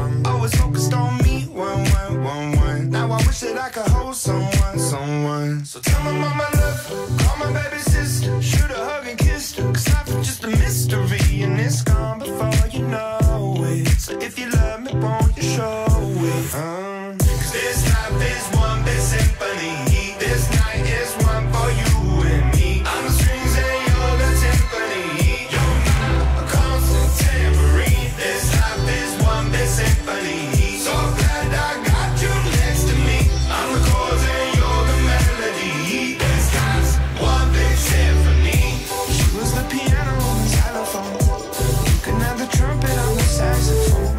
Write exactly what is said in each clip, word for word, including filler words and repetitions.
one. Always focused on me, one, one, one, one. Now I wish that I could hold someone, someone. So tell my mama I love her, call my baby sister, shoot a hug and kiss her, cause life is just a mystery, and it's gone before you know it. So if you love me, won't you show it? Um, cause this life is one big symphony. This night is one for you and me. I'm the strings and you're the timpani. You're not a constant tambourine. This life is one big symphony. So glad I got you next to me. I'm the chords and you're the melody. This life's one big symphony. She was the piano on the xylophone. You can have the trumpet on the saxophone.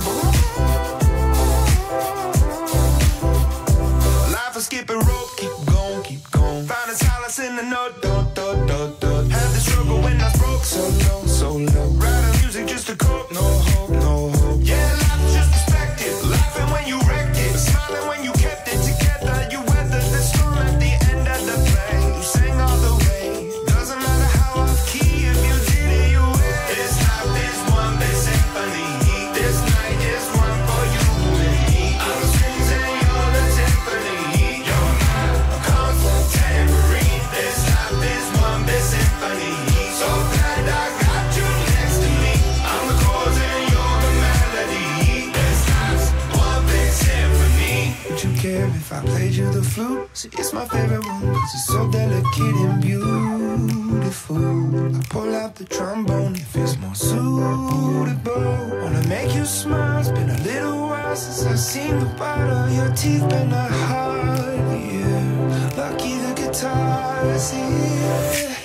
Life is skipping rope, keep going, keep going. Finding solace in the note, do, do, do, do. Had the struggle when I was broke, so low, so low. Writing music just to cope, no hope, no hope. Yeah, life's just perspective. Laughing when you wrecked it, smiling when you kept it together. You weathered the storm at the end of the play. You sang all the way. Doesn't matter how off key, if you did it, you win. This life is one big symphony. This night is one for you and me. I'm the strings and you're the timpani. You're not a constant tambourine. This life is one big symphony. So glad I got you next to me. I'm the chords and you're the melody. This life's one big symphony. Would you care if I played you the flute? See, it's my favorite one, cause it's so delicate and beautiful. I pull out the trombone if it's more suitable. Wanna make you smile, it's been a little while since I've seen the white of your teeth. Been a hard year, lucky the guitar is here.